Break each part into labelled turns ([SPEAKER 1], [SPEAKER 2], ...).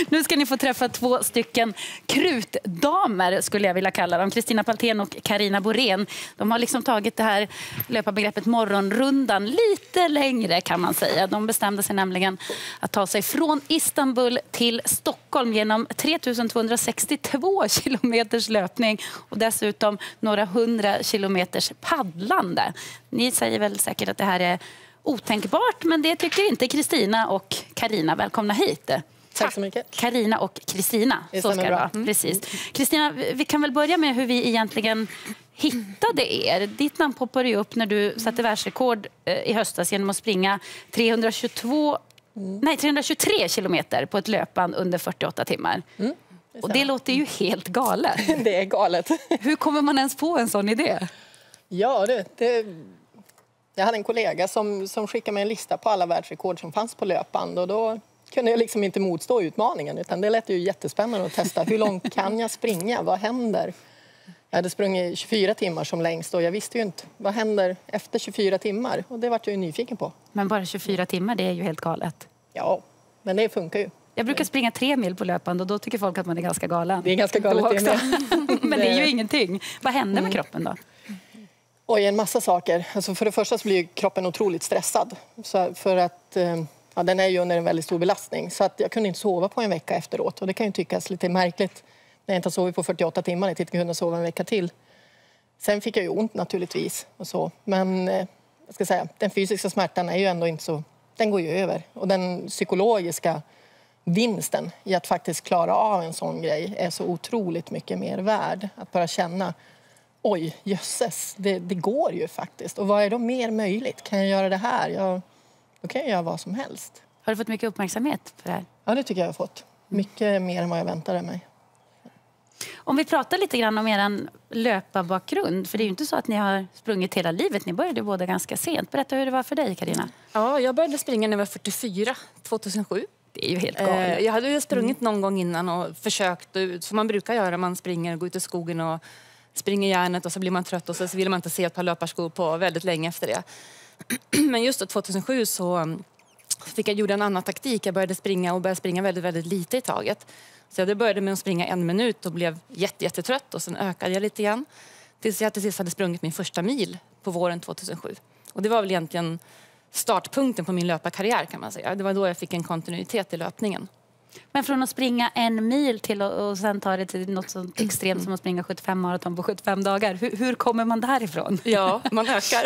[SPEAKER 1] Nu ska ni få träffa 2 stycken krutdamer, skulle jag vilja kalla dem. Kristina Paltén och Carina Borén. De har liksom tagit det här löparbegreppet morgonrundan lite längre, kan man säga. De bestämde sig nämligen att ta sig från Istanbul till Stockholm genom 3262 kilometers löpning och dessutom några 100 kilometers paddlande. Ni säger väl säkert att det här är otänkbart, men det tycker inte Kristina och Carina. Välkomna hit.
[SPEAKER 2] Tack så mycket.
[SPEAKER 1] Carina och Kristina. Så ska det vara. Precis. Kristina, vi kan väl börja med hur vi egentligen hittade er. Ditt namn poppade ju upp när du satte världsrekord i höstas genom att springa 323 kilometer på ett löpband under 48 timmar. Och det låter ju helt galet.
[SPEAKER 2] Det är galet.
[SPEAKER 1] Hur kommer man ens på en sån idé?
[SPEAKER 2] Ja, jag hade en kollega som skickade mig en lista på alla världsrekord som fanns på löpband. Och då kunde jag liksom inte motstå utmaningen. Utan det lät ju jättespännande att testa. Hur långt kan jag springa? Vad händer? Jag hade sprungit 24 timmar som längst. Och jag visste ju inte vad händer efter 24 timmar. Och det var jag ju nyfiken på.
[SPEAKER 1] Men bara 24 timmar, det är ju helt galet.
[SPEAKER 2] Ja, men det funkar ju.
[SPEAKER 1] Jag brukar springa 3 mil på löpband och då tycker folk att man är ganska galen.
[SPEAKER 2] Det är ganska galet
[SPEAKER 1] också. Men det är ju ingenting. Vad händer med kroppen då?
[SPEAKER 2] Oj, en massa saker. Alltså för det första så blir kroppen otroligt stressad. Så för att den är ju under en väldigt stor belastning. Så att jag kunde inte sova på en vecka efteråt. Och det kan ju tyckas lite märkligt när jag inte har sovit på 48 timmar. Jag tänkte kunna sova en vecka till. Sen fick jag ju ont naturligtvis. Och så. Men jag ska säga, den fysiska smärtan är ju ändå inte så... Den går ju över. Och den psykologiska vinsten i att faktiskt klara av en sån grej är så otroligt mycket mer värd. Att bara känna... Oj, jösses, det går ju faktiskt. Och vad är då mer möjligt? Kan jag göra det här? Då kan jag göra vad som helst.
[SPEAKER 1] Har du fått mycket uppmärksamhet för det här?
[SPEAKER 2] Ja, det tycker jag har fått. Mycket mer än vad jag väntade mig.
[SPEAKER 1] Om vi pratar lite grann om er löparbakgrund. För det är ju inte så att ni har sprungit hela livet. Ni började båda ganska sent. Berätta hur det var för dig, Carina.
[SPEAKER 3] Ja, jag började springa när jag var 44, 2007.
[SPEAKER 1] Det är ju helt galet.
[SPEAKER 3] Jag hade ju sprungit någon gång innan och försökt, som man brukar göra. Man springer, går ut i skogen och springer järnet och så blir man trött och så vill man inte se ett par löparskor på väldigt länge efter det. Men just då 2007 så fick jag gjorde en annan taktik. Jag började springa väldigt, väldigt lite i taget. Så jag började med att springa 1 minut och blev jättetrött och sen ökade jag lite igen. Tills jag till sist hade sprungit min första mil på våren 2007. Och det var väl egentligen startpunkten på min löparkarriär, kan man säga. Det var då jag fick en kontinuitet i löpningen.
[SPEAKER 1] Men från att springa 1 mil till och sen ta det till något så extremt som att springa 75 maraton på 75 dagar. Hur kommer man därifrån?
[SPEAKER 3] Ja, man ökar.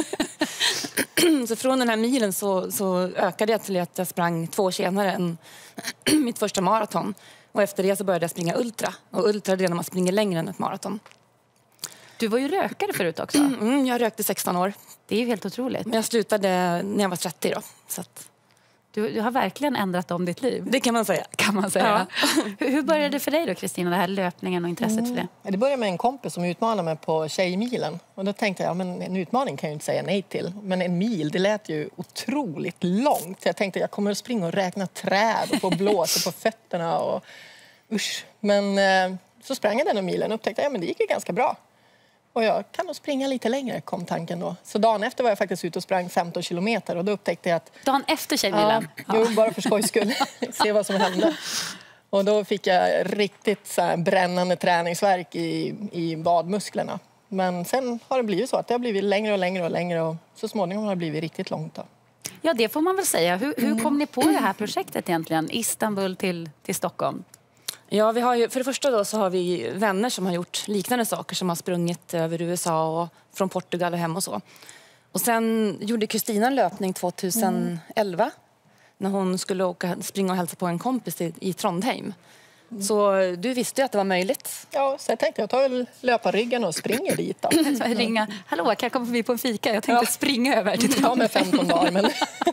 [SPEAKER 3] Så från den här milen så ökade jag till att jag sprang 2 år senare än mitt första maraton. Och efter det så började jag springa ultra. Och ultra är det när man springer längre än ett maraton.
[SPEAKER 1] Du var ju rökare förut också.
[SPEAKER 3] Jag rökte 16 år.
[SPEAKER 1] Det är ju helt otroligt.
[SPEAKER 3] Men jag slutade när jag var 30 då. Så att...
[SPEAKER 1] Du har verkligen ändrat om ditt liv.
[SPEAKER 3] Det kan man säga.
[SPEAKER 1] Ja. Hur började det för dig då, Kristina, det här löpningen och intresset för det?
[SPEAKER 2] Det började med en kompis som utmanade mig på tjejmilen. Och då tänkte jag, men en utmaning kan jag inte säga nej till. Men en mil, det lät ju otroligt långt. Jag tänkte, jag kommer att springa och räkna träd och få blåsa på fötterna. Och usch. Men så sprang jag den milen och upptäckte, men det gick ju ganska bra. Och jag kan nog springa lite längre, kom tanken då. Så dagen efter var jag faktiskt ute och sprang 15 kilometer. Och då upptäckte jag att...
[SPEAKER 1] Dagen efter tjejmilen?
[SPEAKER 2] Ja, bara för skojs skull. Se vad som hände. Och då fick jag riktigt så här brännande träningsvärk i vadmusklerna. Men sen har det blivit så att det har blivit längre och längre och längre. Och så småningom har det blivit riktigt långt då.
[SPEAKER 1] Ja, det får man väl säga. Hur kom ni på det här projektet egentligen? Istanbul till Stockholm?
[SPEAKER 3] Ja, vi har ju, för det första då så har vi vänner som har gjort liknande saker, som har sprungit över USA och från Portugal och hem och så. Och sen gjorde Kristina en löpning 2011 när hon skulle springa och hälsa på en kompis i Trondheim. Så du visste ju att det var möjligt.
[SPEAKER 2] Ja, så jag tänkte jag tar löparryggen och springer dit då.
[SPEAKER 1] Ringa, hallå, kan jag komma förbi på en fika? Jag tänkte springa över till
[SPEAKER 2] Trondheim. Ja, med 15 dagar, men...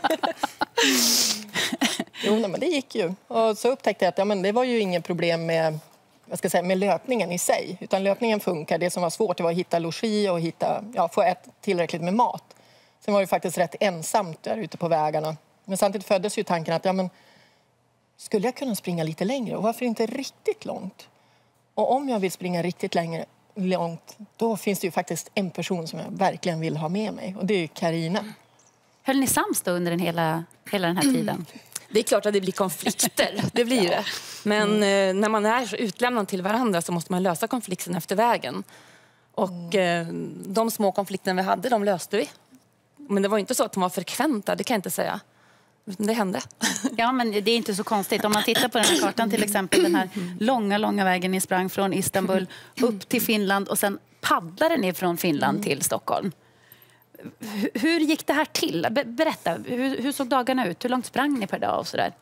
[SPEAKER 2] Jo, men det gick ju. Och så upptäckte jag att det var ju ingen problem med, med löpningen i sig. Utan löpningen funkar. Det som var svårt var att hitta logi och få tillräckligt med mat. Sen var det faktiskt rätt ensamt där ute på vägarna. Men samtidigt föddes ju tanken att skulle jag kunna springa lite längre? Och varför inte riktigt långt? Och om jag vill springa riktigt långt, då finns det ju faktiskt en person som jag verkligen vill ha med mig. Och det är ju Carina.
[SPEAKER 1] Höll ni sams då under hela den här tiden?
[SPEAKER 3] Det är klart att det blir konflikter, det blir det. Men när man är så utlämnad till varandra så måste man lösa konflikten efter vägen. Och de små konflikterna vi hade, de löste vi. Men det var inte så att de var frekventa, det kan jag inte säga. Det hände.
[SPEAKER 1] Ja, men det är inte så konstigt. Om man tittar på den här kartan till exempel, den här långa vägen ni sprang från Istanbul upp till Finland och sen paddlade ni från Finland till Stockholm. Hur gick det här till? Berätta, hur såg dagarna ut? Hur långt sprang ni per dag och sådär?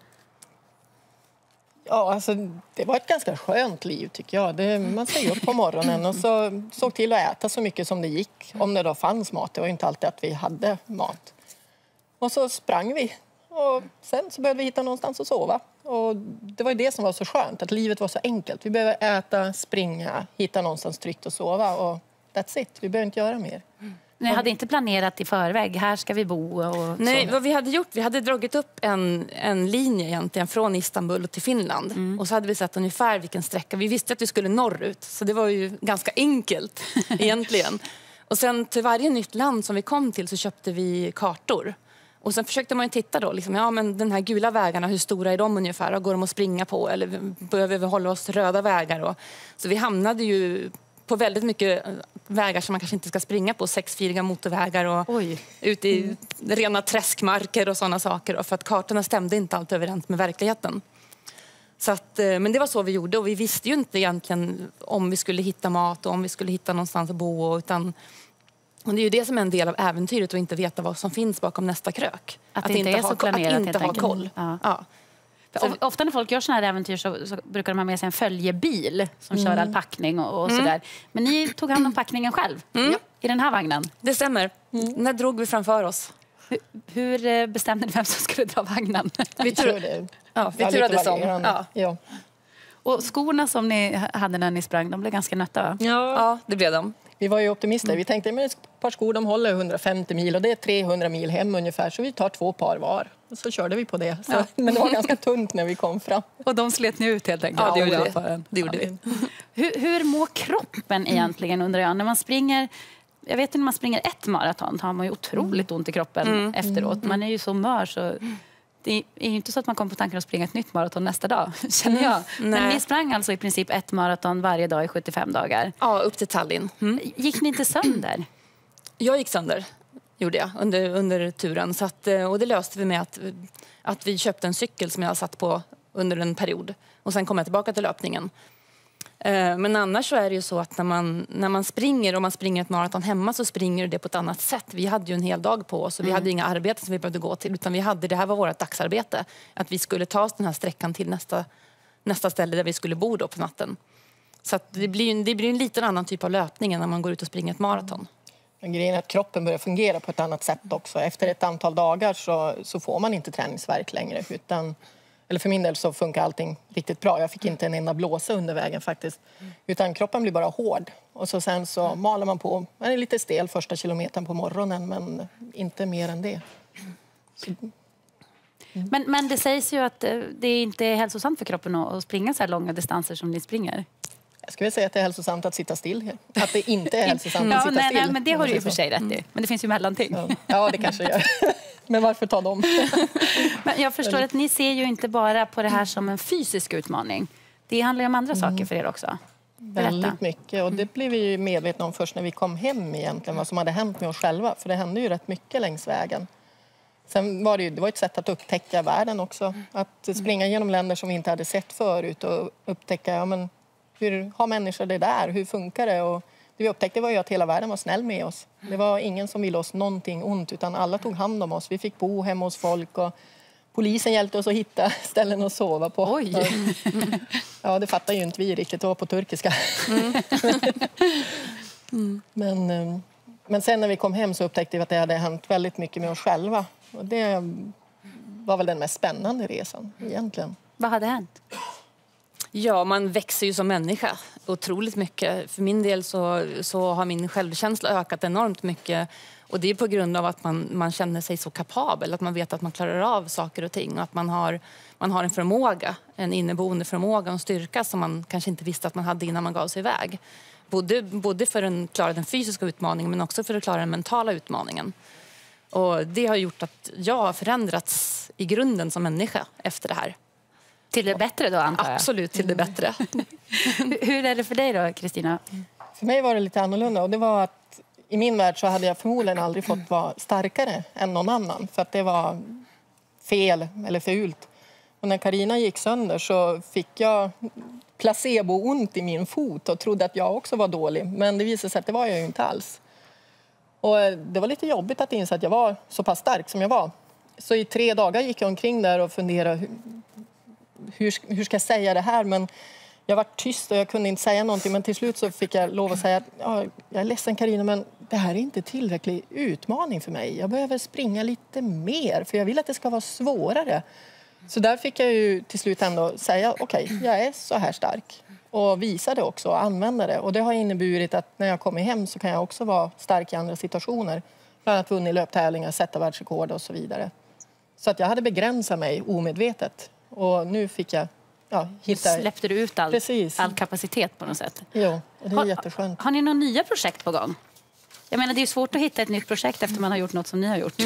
[SPEAKER 2] Ja, alltså, det var ett ganska skönt liv tycker jag. Man steg upp på morgonen och så såg till att äta så mycket som det gick. Om det då fanns mat. Det var inte alltid att vi hade mat. Och så sprang vi. Och sen så behövde vi hitta någonstans att sova. Och det var ju det som var så skönt. Att livet var så enkelt. Vi behöver äta, springa, hitta någonstans tryggt att sova. Och that's it. Vi behöver inte göra mer.
[SPEAKER 1] Ni hade inte planerat i förväg, här ska vi bo och
[SPEAKER 3] Nej,
[SPEAKER 1] så.
[SPEAKER 3] vad vi hade gjort, vi hade dragit upp en linje egentligen från Istanbul till Finland. Och så hade vi sett ungefär vilken sträcka. Vi visste att vi skulle norrut, så det var ju ganska enkelt egentligen. Och sen till varje nytt land som vi kom till så köpte vi kartor. Och sen försökte man ju titta då, liksom, ja men den här gula vägarna, hur stora är de ungefär? Och går de att springa på? Eller behöver vi hålla oss röda vägar? Och, så vi hamnade ju på väldigt mycket vägar som man kanske inte ska springa på. 6-filiga motorvägar och ut i rena träskmarker och sådana saker. Och för att kartorna stämde inte alltid överens med verkligheten. Så att, men det var så vi gjorde och vi visste ju inte egentligen om vi skulle hitta mat och om vi skulle hitta någonstans att bo. Utan, och det är ju det som är en del av äventyret att inte veta vad som finns bakom nästa krök.
[SPEAKER 1] Att det inte är så planerat,
[SPEAKER 3] att inte ha koll.
[SPEAKER 1] Ja. Ofta när folk gör såna här äventyr så brukar de ha med sig en följebil som kör all packning och sådär. Men ni tog hand om packningen själv i den här vagnen.
[SPEAKER 3] Det stämmer. När drog vi framför oss?
[SPEAKER 1] Hur bestämde ni vem som skulle dra vagnen?
[SPEAKER 2] Vi
[SPEAKER 3] turades om.
[SPEAKER 2] Ja.
[SPEAKER 1] Och skorna som ni hade när ni sprang, de blev ganska nötta, va?
[SPEAKER 3] Ja, det blev de.
[SPEAKER 2] Vi var ju optimister. Vi tänkte att ett par skor de håller 150 mil och det är 300 mil hem ungefär. Så vi tar 2 par var. Och så körde vi på det. Så, men det var ganska tunt när vi kom fram.
[SPEAKER 1] Och de slet ni ut helt enkelt?
[SPEAKER 3] Ja, det gjorde vi.
[SPEAKER 1] Hur mår kroppen egentligen undrar jag? När man springer, jag vet när man springer ett maraton har man ju otroligt ont i kroppen efteråt. Man är ju så mör så... Det är ju inte så att man kommer på tanken att springa ett nytt maraton nästa dag, känner jag. Men ni sprang alltså i princip ett maraton varje dag i 75 dagar.
[SPEAKER 3] Ja, upp till Tallinn.
[SPEAKER 1] Gick ni inte sönder?
[SPEAKER 3] Jag gick sönder, gjorde jag, under turen. Så att, och det löste vi med att vi köpte en cykel som jag satt på under en period. Och sen kom jag tillbaka till löpningen. Men annars så är det ju så att när man springer och man springer ett maraton hemma så springer det på ett annat sätt. Vi hade ju en hel dag på oss och vi hade inga arbeten som vi behövde gå till. Utan det här var vårt dagsarbete. Att vi skulle ta oss den här sträckan till nästa ställe där vi skulle bo då på natten. Så att det blir en liten annan typ av löpning än när man går ut och springer ett maraton.
[SPEAKER 2] Men grejen är att kroppen börjar fungera på ett annat sätt också. Efter ett antal dagar så får man inte träningsvärk längre. Eller för min del så funkar allting riktigt bra. Jag fick inte en enda blåsa under vägen faktiskt. Utan kroppen blir bara hård. Och sen så maler man på. Man är lite stel första kilometern på morgonen men inte mer än det.
[SPEAKER 1] Men det sägs ju att det inte är hälsosamt för kroppen att springa så här långa distanser som ni springer.
[SPEAKER 2] Jag skulle säga att det är hälsosamt att sitta still. Att det inte är hälsosamt att sitta still.
[SPEAKER 1] Nej, men det har du ju för sig rätt i. Men det finns ju mellanting.
[SPEAKER 2] Ja, det kanske gör. Men varför ta dem?
[SPEAKER 1] Men jag förstår att ni ser ju inte bara på det här som en fysisk utmaning. Det handlar ju om andra saker för er också. Berätta.
[SPEAKER 2] Väldigt mycket. Och det blev vi ju medvetna om först när vi kom hem egentligen. Vad som hade hänt med oss själva. För det hände ju rätt mycket längs vägen. Sen var det var ett sätt att upptäcka världen också. Att springa genom länder som vi inte hade sett förut. Och upptäcka, hur har människor det där? Hur funkar det? Och det vi upptäckte var ju att hela världen var snäll med oss. Det var ingen som ville oss någonting ont utan alla tog hand om oss. Vi fick bo hemma hos folk och polisen hjälpte oss att hitta ställen att sova på.
[SPEAKER 1] Oj!
[SPEAKER 2] Ja, det fattar ju inte vi riktigt. Det var på turkiska. Men sen när vi kom hem så upptäckte vi att det hade hänt väldigt mycket med oss själva. Och det var väl den mest spännande resan egentligen.
[SPEAKER 1] Vad hade hänt?
[SPEAKER 3] Ja, man växer ju som människa otroligt mycket. För min del så har min självkänsla ökat enormt mycket. Och det är på grund av att man känner sig så kapabel. Att man vet att man klarar av saker och ting. Och att man har en förmåga, en inneboende förmåga och en styrka som man kanske inte visste att man hade innan man gav sig iväg. Både för att klara den fysiska utmaningen men också för att klara den mentala utmaningen. Och det har gjort att jag har förändrats i grunden som människa efter det här.
[SPEAKER 1] Till det bättre då, antar jag?
[SPEAKER 3] Absolut till det bättre.
[SPEAKER 1] Hur är det för dig då, Kristina?
[SPEAKER 2] För mig var det lite annorlunda. Och det var att i min värld så hade jag förmodligen aldrig fått vara starkare än någon annan. För att det var fel eller fult. Och när Carina gick sönder så fick jag placebo-ont i min fot och trodde att jag också var dålig. Men det visade sig att det var jag ju inte alls. Och det var lite jobbigt att inse att jag var så pass stark som jag var. Så i 3 dagar gick jag omkring där och funderade hur ska jag säga det här? Men jag var tyst och jag kunde inte säga någonting. Men till slut så fick jag lov att säga att ja, jag är ledsen Carina, men det här är inte tillräcklig utmaning för mig. Jag behöver springa lite mer för jag vill att det ska vara svårare. Så där fick jag ju till slut ändå säga okej, jag är så här stark. Och visa det också och använda det. Och det har inneburit att när jag kommer hem så kan jag också vara stark i andra situationer. Bland annat vunnit löptävlingar, sätta världsrekord och så vidare. Så att jag hade begränsat mig omedvetet. Och nu fick jag hitta...
[SPEAKER 1] Släppte du ut all kapacitet på något sätt?
[SPEAKER 2] Jo, och det är jätteskönt.
[SPEAKER 1] Har ni några nya projekt på gång? Jag menar, det är svårt att hitta ett nytt projekt efter man har gjort något som ni har gjort.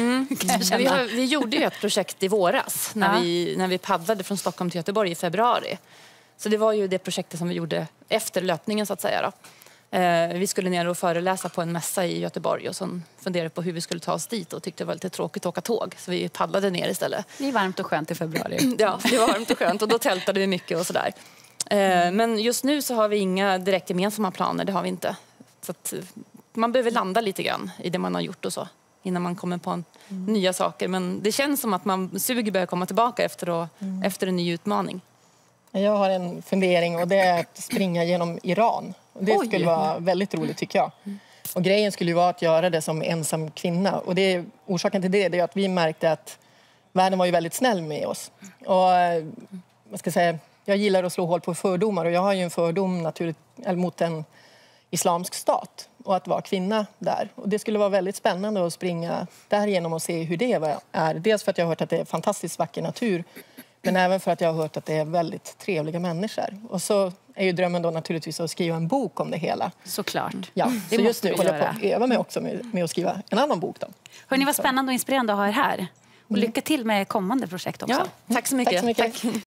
[SPEAKER 3] Vi gjorde ju ett projekt i våras när vi paddlade från Stockholm till Göteborg i februari. Så det var ju det projektet som vi gjorde efter löpningen så att säga då. Vi skulle ner och föreläsa på en mässa i Göteborg och så funderade på hur vi skulle ta oss dit och tyckte det var lite tråkigt att åka tåg. Så vi paddlade ner istället.
[SPEAKER 1] Det är varmt och skönt i februari.
[SPEAKER 3] Ja, det var varmt och skönt och då tältade vi mycket och sådär. Men just nu så har vi inga direkt gemensamma planer, det har vi inte. Så att man behöver landa lite grann i det man har gjort och så innan man kommer på nya saker. Men det känns som att man suger börjar komma tillbaka efter en ny utmaning.
[SPEAKER 2] Jag har en fundering och det är att springa genom Iran. Och det skulle vara väldigt roligt tycker jag. Och grejen skulle ju vara att göra det som ensam kvinna. Och orsaken till det är att vi märkte att världen var ju väldigt snäll med oss. Och vad ska jag säga, jag gillar att slå hål på fördomar och jag har ju en fördom mot en islamsk stat och att vara kvinna där. Och det skulle vara väldigt spännande att springa därigenom och se hur det är. Dels för att jag har hört att det är fantastiskt vacker natur men även för att jag har hört att det är väldigt trevliga människor. Och så är ju drömmen då naturligtvis att skriva en bok om det hela.
[SPEAKER 1] Såklart.
[SPEAKER 2] Ja, så just nu håller jag på att öva mig också med att skriva en annan bok då.
[SPEAKER 1] Hörrni, vad spännande och inspirerande att ha er här. Och lycka till med kommande projekt också.
[SPEAKER 3] Ja, tack så mycket.
[SPEAKER 2] Tack så mycket. Tack.